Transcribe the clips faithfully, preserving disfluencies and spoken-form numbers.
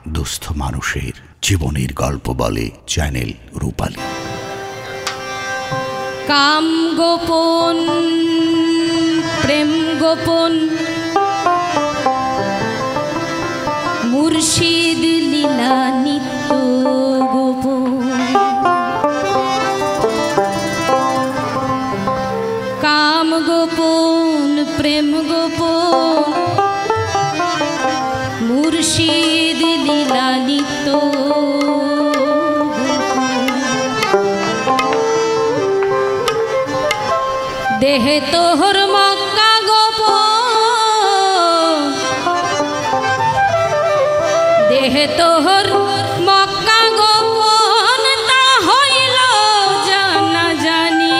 দুস্থ মানুষের জীবনের গল্প বলে চ্যানেল রূপালী। কাম গোপন প্রেম গোপন মুর্শিদ লীলা নিত্য গোপন। কাম গোপন প্রেম গোপন মুর্শিদ লীলা নিত্য। দেহে তোহর মক্কা গোপন, দেহে তোহর মক্কা গোপন, তা হইল জানা জানি।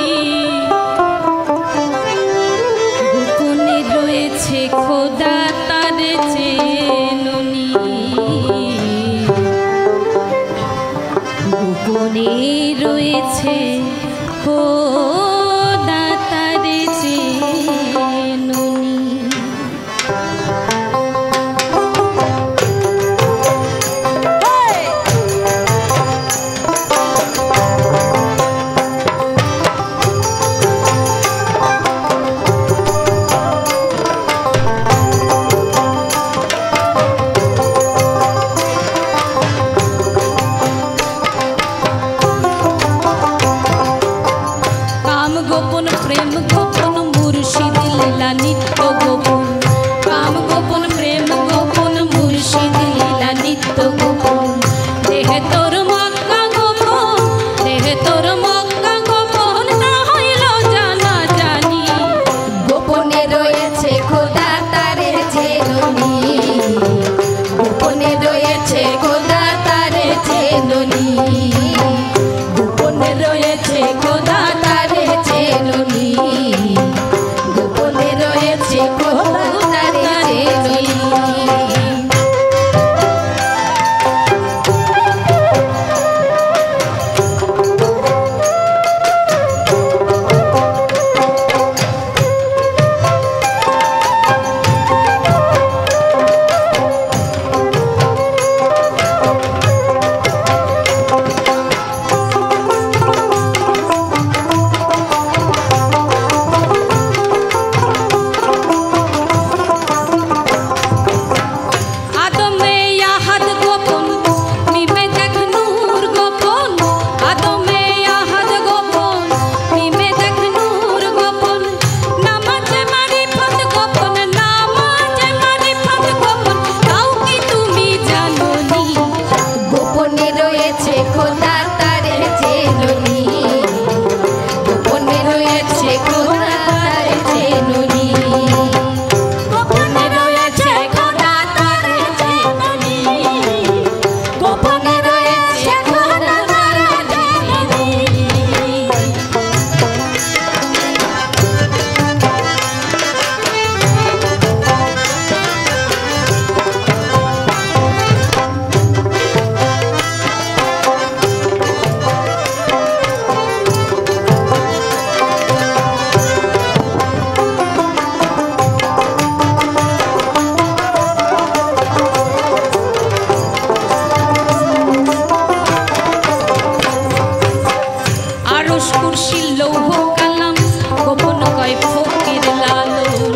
গোপনে রয়েছে খোদা তার চেননি, গোপনে রয়েছে খোদা তার চেননি। গোপন প্রেম গোপন মুর্শিদ লীলা নিত্য গোপন। কাম গোপন প্রেম গোপন মুর্শিদ লীলা নিত্য গোপন। দেহে তোর মক্কা গোপন, দেহে তোর মক্কা গোপন, তা হইল জানা জানি। গোপনে রয়েছে খোদা তার চেননি, গোপনে রয়েছে খোদা তার চেননি, গোপনে রয়েছে খোদা তার চেননি, গোপনে রয়েছে খোদা তার চেননি। কুরসি লৌহ কালাম গোপন কয় ফকির লালন।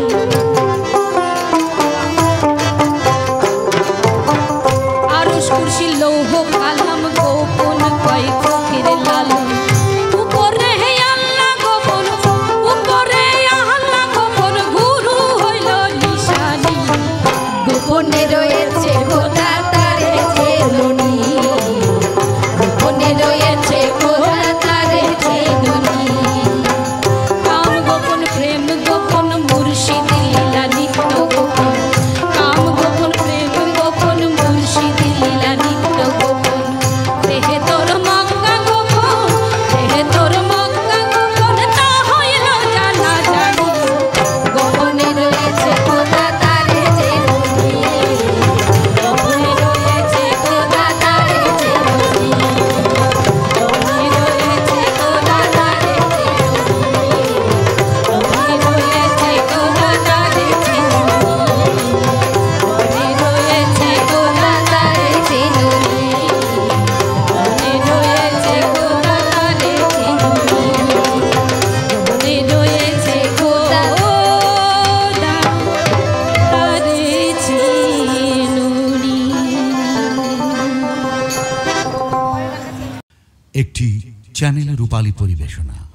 আরশ কুরসি লৌহ কালাম গোপন কয় ফকির লালন। উপরে হে আল্লাহ গোপন, উপরে আল্লাহ গোপন, গুরু হইল নিশানি। গোপনে রয়েছে খোদা তার চেননি, গোপনে রয়েছে খোদা তার চেননি। কাম গোপন প্রেম গোপন মুর্শিদ লীলা নিত্য গোপন। কাম গোপন প্রেম গোপন মুর্শিদ লীলা নিত্য গোপন। দেহে তোর মক্কা গোপন, দেহে তোর মক্কা গোপন, তা হইল জানা জানি। গোপনে রয়েছে খোদা তার চেননি, গোপনে একটি চ্যানেল রূপালী পরিবেশনা।